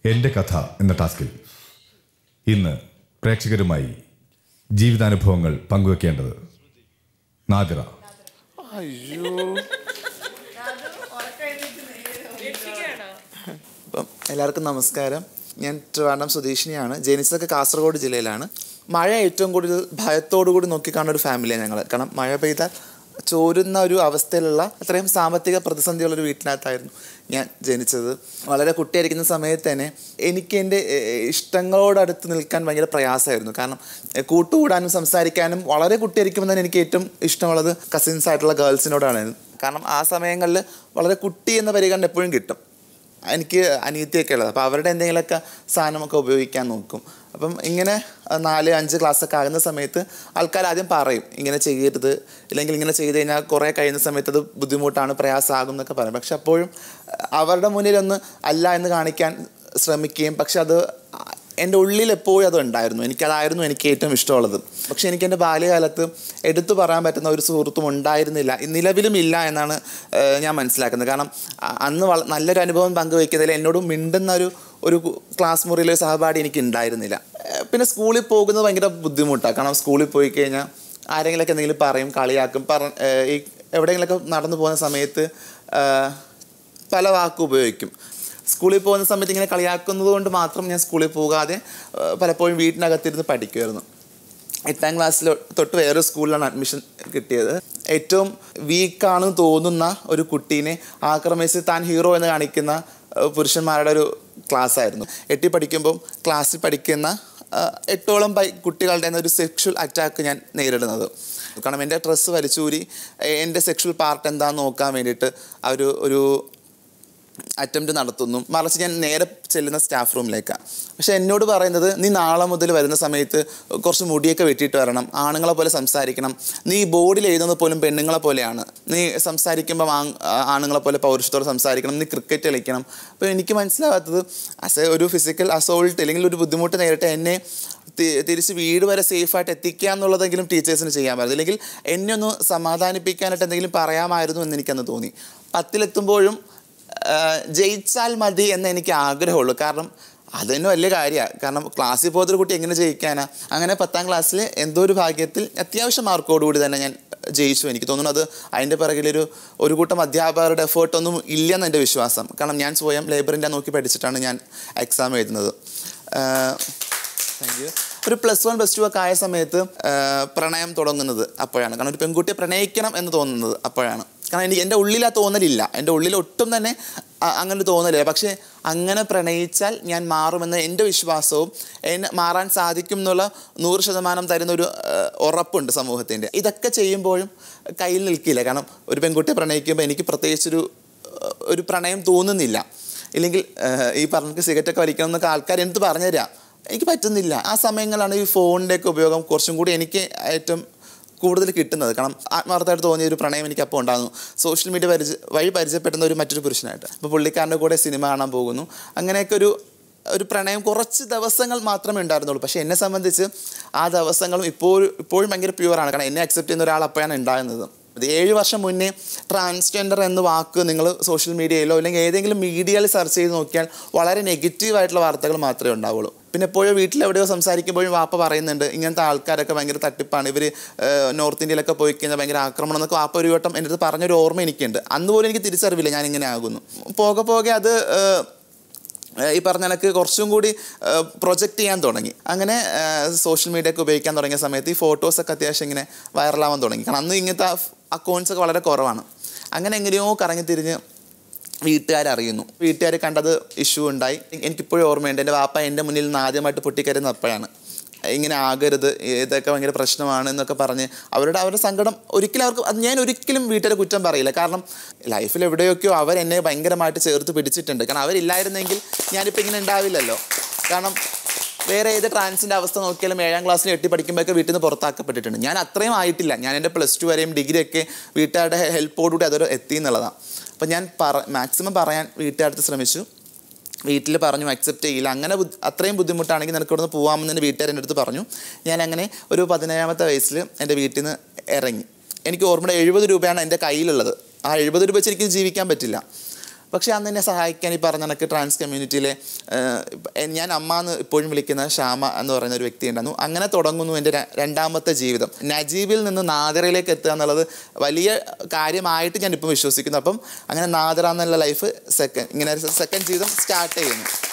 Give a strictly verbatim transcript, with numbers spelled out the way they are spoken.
എൻ്റെ കഥ എന്ന ടാസ്കിൽ ഇന്ന് പ്രേക്ഷകരുമായി ജീവിതാനുഭവങ്ങൾ പങ്കുവെക്കേണ്ടത് നാദിറ. അപ്പം എല്ലാവർക്കും നമസ്കാരം. ഞാൻ ട്രിവാൻഡ്രം സ്വദേശിനിയാണ്. ജനിച്ചതൊക്കെ കാസർഗോഡ് ജില്ലയിലാണ്. മഴ ഏറ്റവും കൂടുതൽ ഭയത്തോടു കൂടി നോക്കിക്കാണുന്ന ഒരു ഫാമിലിയാണ് ഞങ്ങൾ. കാരണം മഴ പെയ്താൽ ചോരുന്ന ഒരു അവസ്ഥയിലുള്ള അത്രയും സാമ്പത്തിക പ്രതിസന്ധിയുള്ളൊരു വീട്ടിനകത്തായിരുന്നു ഞാൻ ജനിച്ചത്. വളരെ കുട്ടിയായിരിക്കുന്ന സമയത്ത് തന്നെ എനിക്ക് എൻ്റെ ഇഷ്ടങ്ങളോടടുത്ത് നിൽക്കാൻ ഭയങ്കര പ്രയാസമായിരുന്നു. കാരണം കൂട്ടുകൂടാനും സംസാരിക്കാനും വളരെ കുട്ടിയായിരിക്കുമ്പോൾ തന്നെ എനിക്ക് ഏറ്റവും ഇഷ്ടമുള്ളത് കസിൻസ് ആയിട്ടുള്ള ഗേൾസിനോടാണ്. കാരണം ആ സമയങ്ങളിൽ വളരെ കുട്ടി എന്ന പരിഗണന എപ്പോഴും കിട്ടും. എനിക്ക് അനിയത്തിയൊക്കെ ഉള്ളത്, അപ്പോൾ അവരുടെ എന്തെങ്കിലുമൊക്കെ സാധനമൊക്കെ ഉപയോഗിക്കാൻ നോക്കും. അപ്പം ഇങ്ങനെ നാല് അഞ്ച് ക്ലാസ്സൊക്കെ ആകുന്ന സമയത്ത് ആൾക്കാർ ആദ്യം പറയും ഇങ്ങനെ ചെയ്യരുത്, ഇല്ലെങ്കിൽ ഇങ്ങനെ ചെയ്ത് കഴിഞ്ഞാൽ കുറേ കഴിയുന്ന സമയത്ത് അത് ബുദ്ധിമുട്ടാണ്, പ്രയാസമാകും എന്നൊക്കെ പറയും. പക്ഷെ അപ്പോഴും അവരുടെ മുന്നിലൊന്ന് അല്ല എന്ന് കാണിക്കാൻ ശ്രമിക്കുകയും, പക്ഷെ അത് എൻ്റെ ഉള്ളിൽ എപ്പോഴും അത് ഉണ്ടായിരുന്നു. എനിക്കതായിരുന്നു എനിക്ക് ഏറ്റവും ഇഷ്ടമുള്ളത്. പക്ഷെ എനിക്ക് എൻ്റെ ബാല്യകാലത്ത് എടുത്തു പറയാൻ പറ്റുന്ന ഒരു സുഹൃത്തും ഉണ്ടായിരുന്നില്ല, നിലവിലും ഇല്ല എന്നാണ് ഞാൻ മനസ്സിലാക്കുന്നത്. കാരണം അന്ന് വള നല്ലൊരു അനുഭവം പങ്കുവയ്ക്കുന്നതിൽ എന്നോട് മിണ്ടുന്ന ഒരു ഒരു ക്ലാസ് മുറിയിലെ സഹപാഠി എനിക്ക് ഉണ്ടായിരുന്നില്ല. പിന്നെ സ്കൂളിൽ പോകുന്നത് ഭയങ്കര ബുദ്ധിമുട്ടാണ്. കാരണം സ്കൂളിൽ പോയി കഴിഞ്ഞാൽ ആരെങ്കിലുമൊക്കെ എന്തെങ്കിലും പറയും, കളിയാക്കും. പറ ഈ എവിടെയെങ്കിലുമൊക്കെ നടന്നു പോകുന്ന സമയത്ത് പല വാക്കും ഉപയോഗിക്കും. സ്കൂളിൽ പോകുന്ന സമയത്ത് ഇങ്ങനെ കളിയാക്കുന്നത് കൊണ്ട് മാത്രം ഞാൻ സ്കൂളിൽ പോകാതെ പലപ്പോഴും വീട്ടിനകത്തിരുന്ന് പഠിക്കുമായിരുന്നു. എട്ടാം ക്ലാസ്സിൽ തൊട്ട് വേറൊരു സ്കൂളിലാണ് അഡ്മിഷൻ കിട്ടിയത്. ഏറ്റവും വീക്കാണെന്ന് തോന്നുന്ന ഒരു കുട്ടീനെ ആക്രമിച്ച് താൻ ഹീറോ എന്ന് കാണിക്കുന്ന പുരുഷന്മാരുടെ ഒരു ക്ലാസ്സായിരുന്നു. എട്ടിൽ പഠിക്കുമ്പം ക്ലാസ്സിൽ പഠിക്കുന്ന എട്ടോളം പൈ കുട്ടികളുടെ ഒരു സെക്ഷൽ അറ്റാക്ക് ഞാൻ നേരിടുന്നത്. കാരണം എൻ്റെ ഡ്രസ്സ് വലിച്ചൂരി എൻ്റെ സെക്ഷൽ പാർട്ട് എന്താണെന്ന് നോക്കാൻ വേണ്ടിയിട്ട് അവർ ഒരു അറ്റംപ്റ്റ് നടത്തുന്നു. മറിച്ച് ഞാൻ നേരെ ചെല്ലുന്ന സ്റ്റാഫ് റൂമിലേക്കാണ്. പക്ഷെ എന്നോട് പറയുന്നത്, നീ നാളെ മുതൽ വരുന്ന സമയത്ത് കുറച്ച് മുടിയൊക്കെ വെട്ടിയിട്ട് വരണം, ആണുങ്ങളെ പോലെ സംസാരിക്കണം, നീ ബോർഡിൽ എഴുതുന്നത് പോലും പെണ്ണുങ്ങളെ പോലെയാണ്, നീ സംസാരിക്കുമ്പം ആ ആണുങ്ങളെ പോലെ പൗരുഷത്തോടെ സംസാരിക്കണം, നീ ക്രിക്കറ്റ് കളിക്കണം. അപ്പോൾ എനിക്ക് മനസ്സിലാവാത്തത് ആസ് എ ഒരു ഫിസിക്കൽ അസോൾട്ട് അല്ലെങ്കിൽ ഒരു ബുദ്ധിമുട്ട് നേരിട്ട് എന്നെ തിരിച്ച് വീട് വരെ സേഫായിട്ട് എത്തിക്കുക എന്നുള്ളതെങ്കിലും ടീച്ചേഴ്സിന് ചെയ്യാൻ പറ്റും, അല്ലെങ്കിൽ എന്നെ ഒന്ന് സമാധാനിപ്പിക്കാനായിട്ട് എന്തെങ്കിലും പറയാമായിരുന്നു എന്ന് എനിക്കന്ന് തോന്നി. പത്തിലെത്തുമ്പോഴും ജയിച്ചാൽ മതി എന്ന് എനിക്ക് ആഗ്രഹമുള്ളൂ. കാരണം അതുതന്നെ വലിയ കാര്യമാണ്. കാരണം ക്ലാസ്സിൽ പോകുന്നൊരു കുട്ടി എങ്ങനെ ജയിക്കാനാ? അങ്ങനെ പത്താം ക്ലാസ്സിൽ എന്തോ ഒരു ഭാഗ്യത്തിൽ അത്യാവശ്യം മാർക്കോടുകൂടി തന്നെ ഞാൻ ജയിച്ചു. എനിക്ക് തോന്നുന്നു അത് അതിൻ്റെ പിറകിലൊരു ഒരു കൂട്ടം അധ്യാപകരുടെ എഫേർട്ടൊന്നും ഇല്ലെന്ന് എൻ്റെ വിശ്വാസം. കാരണം ഞാൻ സ്വയം ലേബറിൻ്റെ നോക്കി പഠിച്ചിട്ടാണ് ഞാൻ എക്സാം എഴുതുന്നത്. Thank you. ഒരു പ്ലസ് വൺ പ്ലസ് ടു ഒക്കെ ആയ സമയത്ത് പ്രണയം തുടങ്ങുന്നത് അപ്പോഴാണ്. കാരണം ഒരു പെൺകുട്ടിയെ പ്രണയിക്കണം എന്ന് തോന്നുന്നത് അപ്പോഴാണ്. കാരണം എനിക്ക് എൻ്റെ ഉള്ളിൽ ആ തോന്നലില്ല, എൻ്റെ ഉള്ളിൽ ഒട്ടും തന്നെ അങ്ങനെ തോന്നലില്ല. പക്ഷേ അങ്ങനെ പ്രണയിച്ചാൽ ഞാൻ മാറുമെന്ന എൻ്റെ വിശ്വാസവും എന്നെ മാറാൻ സാധിക്കും എന്നുള്ള നൂറ് ശതമാനം തരുന്നൊരു ഉറപ്പുണ്ട് സമൂഹത്തിൻ്റെ. ഇതൊക്കെ ചെയ്യുമ്പോഴും കയ്യിൽ നിൽക്കില്ല. കാരണം ഒരു പെൺകുട്ടിയെ പ്രണയിക്കുമ്പോൾ എനിക്ക് പ്രത്യേകിച്ചൊരു ഒരു പ്രണയം തോന്നുന്നില്ല. ഇല്ലെങ്കിൽ ഈ പറഞ്ഞ സിഗരറ്റൊക്കെ വലിക്കണം എന്നൊക്കെ ആൾക്കാർ എനിക്ക് പറഞ്ഞു തരാം, എനിക്ക് പറ്റുന്നില്ല. ആ സമയങ്ങളാണ് ഈ ഫോണിൻ്റെയൊക്കെ ഉപയോഗം കുറച്ചും കൂടി എനിക്ക് ഏറ്റവും കൂടുതൽ കിട്ടുന്നത്. കാരണം ആത്മാർത്ഥമായിട്ട് തോന്നിയ ഒരു പ്രണയം എനിക്ക് അപ്പോൾ ഉണ്ടാകുന്നു സോഷ്യൽ മീഡിയ പരിചയ വഴി പരിചയപ്പെടുന്ന ഒരു മറ്റൊരു പുരുഷനായിട്ട്. അപ്പോൾ പുള്ളിക്കാരൻ്റെ കൂടെ സിനിമ കാണാൻ പോകുന്നു. അങ്ങനെയൊക്കെ ഒരു ഒരു പ്രണയം കുറച്ച് ദിവസങ്ങൾ മാത്രമേ ഉണ്ടായിരുന്നുള്ളൂ. പക്ഷേ എന്നെ സംബന്ധിച്ച് ആ ദിവസങ്ങളും ഇപ്പോൾ ഇപ്പോഴും ഭയങ്കര പ്യുവറാണ്. കാരണം എന്നെ അക്സെപ്റ്റ് ചെയ്യുന്ന ഒരാൾ അപ്പോഴാണ് ഉണ്ടാകുന്നത്. അത് ഏഴ് വർഷം മുന്നേ ട്രാൻസ്ജെൻഡർ എന്ന വാക്ക് നിങ്ങൾ സോഷ്യൽ മീഡിയയിലോ അല്ലെങ്കിൽ ഏതെങ്കിലും മീഡിയയിൽ സെർച്ച് ചെയ്ത് നോക്കിയാൽ വളരെ നെഗറ്റീവായിട്ടുള്ള വാർത്തകൾ മാത്രമേ ഉണ്ടാവുള്ളൂ. പിന്നെ എപ്പോഴും വീട്ടിലെവിടെയോ സംസാരിക്കുമ്പോഴും വാപ്പ പറയുന്നുണ്ട് ഇങ്ങനത്തെ ആൾക്കാരൊക്കെ ഭയങ്കര തട്ടിപ്പാണ്, ഇവർ നോർത്ത് ഇന്ത്യയിലൊക്കെ പോയി കഴിഞ്ഞാൽ ഭയങ്കര ആക്രമണം എന്നൊക്കെ വാപ്പ ഒരു വട്ടം എൻ്റെ അടുത്ത് പറഞ്ഞൊരു ഓർമ്മ എനിക്കുണ്ട്. അന്ന് പോലും എനിക്ക് തിരിച്ചറിവില്ല ഞാനിങ്ങനെ ആകുന്നു. പോകെ പോകെ അത് ഈ പറഞ്ഞ കണക്ക് കുറച്ചും കൂടി പ്രൊജക്റ്റ് ചെയ്യാൻ തുടങ്ങി. അങ്ങനെ സോഷ്യൽ മീഡിയ ഒക്കെ ഉപയോഗിക്കാൻ തുടങ്ങിയ സമയത്ത് ഈ ഫോട്ടോസൊക്കെ അത്യാവശ്യം ഇങ്ങനെ വൈറലാവാൻ തുടങ്ങി. കാരണം അന്ന് ഇങ്ങനത്തെ അക്കൗണ്ട്സൊക്കെ വളരെ കുറവാണ്. അങ്ങനെ എങ്ങനെയോ കറങ്ങി തിരിഞ്ഞ് വീട്ടുകാരറിയുന്നു. വീട്ടുകാർ കണ്ടത് ഇഷ്യൂ ഉണ്ടായി. എനിക്കിപ്പോഴും ഓർമ്മയുണ്ട്, എൻ്റെ വാപ്പ എൻ്റെ മുന്നിൽ നിന്ന് ആദ്യമായിട്ട് പൊട്ടിക്കരുന്നത് അപ്പോഴാണ്. ഇങ്ങനെ ആകരുത്, ഇതൊക്കെ ഭയങ്കര പ്രശ്നമാണ് എന്നൊക്കെ പറഞ്ഞ് അവരുടെ അവരുടെ സങ്കടം ഒരിക്കലും അവർക്ക് അത് ഞാൻ ഒരിക്കലും വീട്ടുകാരെ കുറ്റം പറയില്ല. കാരണം ലൈഫിൽ എവിടെയൊക്കെയോ അവരെന്നെ ഭയങ്കരമായിട്ട് ചേർത്ത് പിടിച്ചിട്ടുണ്ട്. കാരണം അവരില്ലായിരുന്നെങ്കിൽ ഞാനിപ്പോൾ ഇങ്ങനെ ഉണ്ടാവില്ലല്ലോ. കാരണം വേറെ ഏത് ട്രാൻസിൻ്റെ അവസ്ഥ നോക്കിയാലും ഏഴാം ക്ലാസ്സിൽ എട്ടി പഠിക്കുമ്പോഴൊക്കെ വീട്ടിൽ നിന്ന് പുറത്താക്കപ്പെട്ടിട്ടുണ്ട്. ഞാൻ അത്രയും ആയിട്ടില്ല. ഞാൻ എൻ്റെ പ്ലസ് ടു വരെയും ഡിഗ്രിയൊക്കെ വീട്ടുകാരുടെ ഹെൽപ്പോടുകൂടി അതൊരു എത്തി എന്നുള്ളതാണ്. അപ്പം ഞാൻ പറ മാക്സിമം പറയാൻ വീട്ടുകാർക്ക് ശ്രമിച്ചു. വീട്ടിൽ പറഞ്ഞു അക്സെപ്റ്റ് ചെയ്യില്ല, അങ്ങനെ അത്രയും ബുദ്ധിമുട്ടാണെങ്കിൽ നിനക്ക് ഇവിടുന്ന് പോകാമെന്ന് എൻ്റെ വീട്ടുകാർ എൻ്റെ അടുത്ത് പറഞ്ഞു. ഞാൻ അങ്ങനെ ഒരു പതിനേഴാമത്തെ വയസ്സിൽ എൻ്റെ വീട്ടിൽ നിന്ന് ഇറങ്ങി. എനിക്ക് ഓർമ്മയുടെ എഴുപത് രൂപയാണ് എൻ്റെ കയ്യിലുള്ളത്. ആ എഴുപത് രൂപ വെച്ച് എനിക്ക് ജീവിക്കാൻ പറ്റില്ല. പക്ഷേ അന്ന് എന്നെ സഹായിക്കാൻ ഈ പറഞ്ഞ കണക്ക് ട്രാൻസ് കമ്മ്യൂണിറ്റിയിലെ ഞാൻ അമ്മ എന്ന് ഇപ്പോഴും വിളിക്കുന്ന ശ്യാമ എന്ന് പറയുന്ന ഒരു വ്യക്തി ഉണ്ടായിരുന്നു. അങ്ങനെ തുടങ്ങുന്നു എൻ്റെ രണ്ടാമത്തെ ജീവിതം. നജീബിൽ നിന്ന് നാദിറയിലേക്ക് എത്തുക എന്നുള്ളത് വലിയ കാര്യമായിട്ട് ഞാനിപ്പോൾ വിശ്വസിക്കുന്നു. അപ്പം അങ്ങനെ നാദിറ എന്നുള്ള ലൈഫ് സെക്കൻഡ് ഇങ്ങനെ സെക്കൻഡ് ജീവിതം സ്റ്റാർട്ട് ചെയ്യുന്നു.